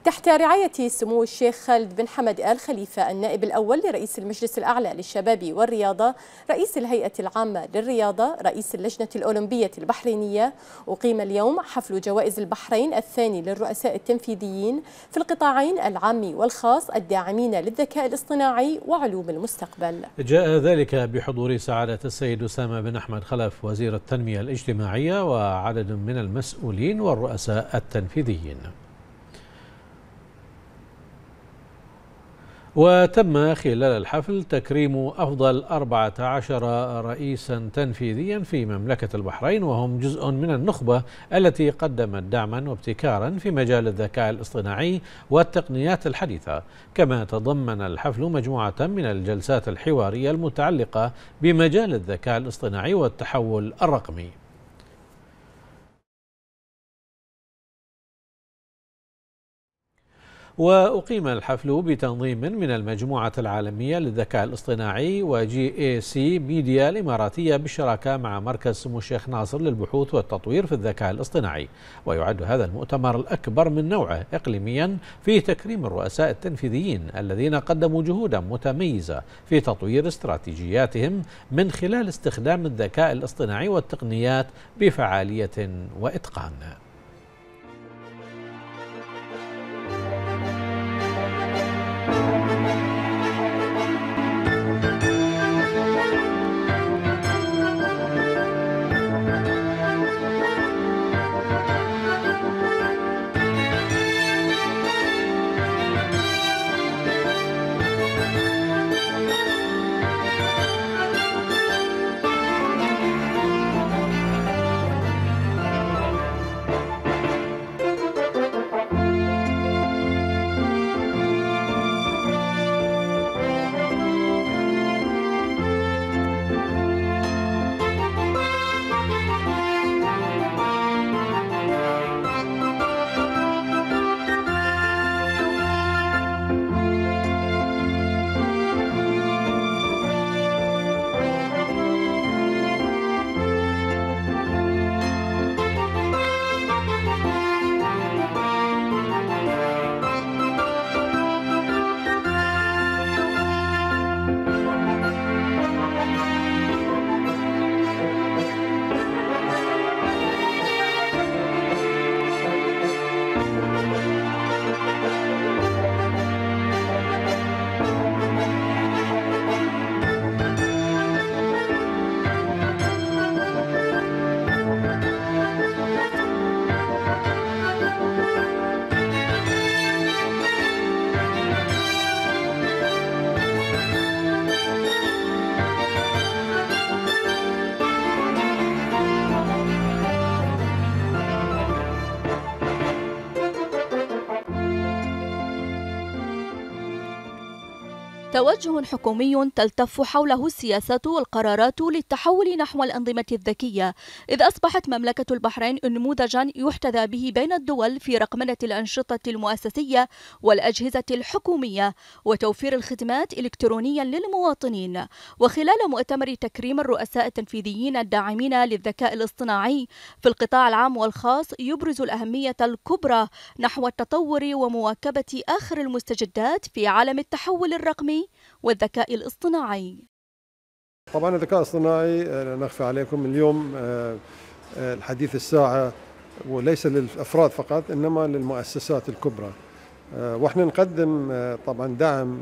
تحت رعاية سمو الشيخ خالد بن حمد آل خليفة النائب الأول لرئيس المجلس الأعلى للشباب والرياضة، رئيس الهيئة العامة للرياضة، رئيس اللجنة الأولمبية البحرينية، أقيم اليوم حفل جوائز البحرين الثاني للرؤساء التنفيذيين في القطاعين العام والخاص الداعمين للذكاء الاصطناعي وعلوم المستقبل. جاء ذلك بحضور سعادة السيد أسامة بن أحمد خلف وزير التنمية الاجتماعية وعدد من المسؤولين والرؤساء التنفيذيين. وتم خلال الحفل تكريم أفضل 14 رئيسا تنفيذيا في مملكة البحرين، وهم جزء من النخبة التي قدمت دعما وابتكارا في مجال الذكاء الاصطناعي والتقنيات الحديثة. كما تضمن الحفل مجموعة من الجلسات الحوارية المتعلقة بمجال الذكاء الاصطناعي والتحول الرقمي. وأقيم الحفل بتنظيم من المجموعة العالمية للذكاء الاصطناعي وGAC ميديا الإماراتية بالشراكة مع مركز سمو الشيخ ناصر للبحوث والتطوير في الذكاء الاصطناعي. ويعد هذا المؤتمر الأكبر من نوعه إقليميا في تكريم الرؤساء التنفيذيين الذين قدموا جهودا متميزة في تطوير استراتيجياتهم من خلال استخدام الذكاء الاصطناعي والتقنيات بفعالية وإتقان. توجه حكومي تلتف حوله السياسات والقرارات للتحول نحو الأنظمة الذكية، إذ أصبحت مملكة البحرين نموذجا يحتذى به بين الدول في رقمنة الأنشطة المؤسسية والأجهزة الحكومية وتوفير الخدمات إلكترونيا للمواطنين. وخلال مؤتمر تكريم الرؤساء التنفيذيين الداعمين للذكاء الاصطناعي في القطاع العام والخاص يبرز الأهمية الكبرى نحو التطور ومواكبة آخر المستجدات في عالم التحول الرقمي والذكاء الاصطناعي. طبعا الذكاء الاصطناعي لا نخفى عليكم اليوم الحديث الساعة، وليس للأفراد فقط إنما للمؤسسات الكبرى. واحنا نقدم طبعا دعم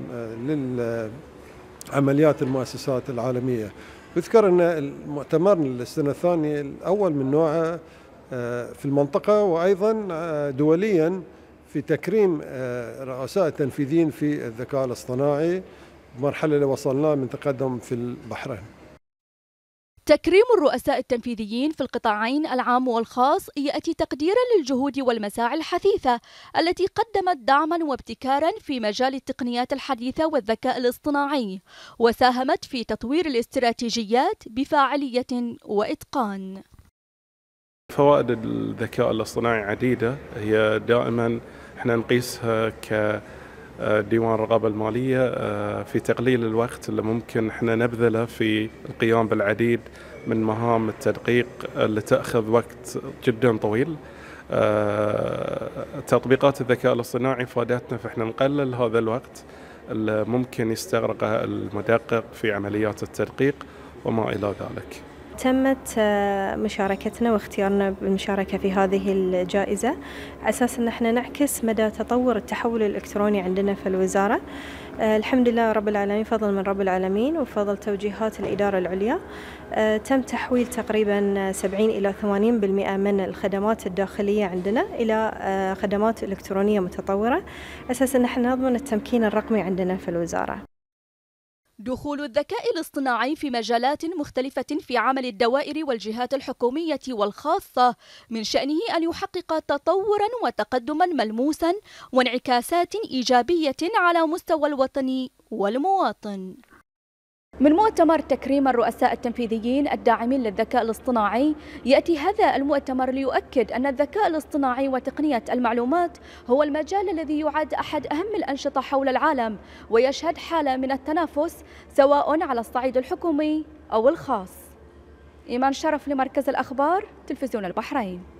للعمليات المؤسسات العالمية. يذكر أن المؤتمر السنة الثانية الأول من نوعه في المنطقة وأيضا دوليا في تكريم رؤساء التنفيذيين في الذكاء الاصطناعي، مرحلة اللي وصلنا من تقدم في البحرين. تكريم الرؤساء التنفيذيين في القطاعين العام والخاص يأتي تقديرا للجهود والمساعي الحثيثة التي قدمت دعما وابتكارا في مجال التقنيات الحديثة والذكاء الاصطناعي، وساهمت في تطوير الاستراتيجيات بفاعلية وإتقان. فوائد الذكاء الاصطناعي عديدة، هي دائما احنا نقيسها كديوان الرقابة المالية في تقليل الوقت اللي ممكن احنا نبذله في القيام بالعديد من مهام التدقيق اللي تأخذ وقت جدا طويل. تطبيقات الذكاء الاصطناعي فادتنا فإحنا نقلل هذا الوقت اللي ممكن يستغرقه المدقق في عمليات التدقيق وما إلى ذلك. تمت مشاركتنا واختيارنا بالمشاركة في هذه الجائزة أساس أن احنا نعكس مدى تطور التحول الإلكتروني عندنا في الوزارة. الحمد لله رب العالمين، فضل من رب العالمين وفضل توجيهات الإدارة العليا، تم تحويل تقريبا 70 إلى 80% من الخدمات الداخلية عندنا إلى خدمات إلكترونية متطورة، أساس أن احنا نضمن التمكين الرقمي عندنا في الوزارة. دخول الذكاء الاصطناعي في مجالات مختلفة في عمل الدوائر والجهات الحكومية والخاصة من شأنه أن يحقق تطورا وتقدما ملموسا وانعكاسات إيجابية على مستوى الوطن والمواطن. من مؤتمر تكريم الرؤساء التنفيذيين الداعمين للذكاء الاصطناعي، يأتي هذا المؤتمر ليؤكد أن الذكاء الاصطناعي وتقنية المعلومات هو المجال الذي يعد أحد أهم الأنشطة حول العالم، ويشهد حالة من التنافس سواء على الصعيد الحكومي أو الخاص. إيمان شرف لمركز الأخبار، تلفزيون البحرين.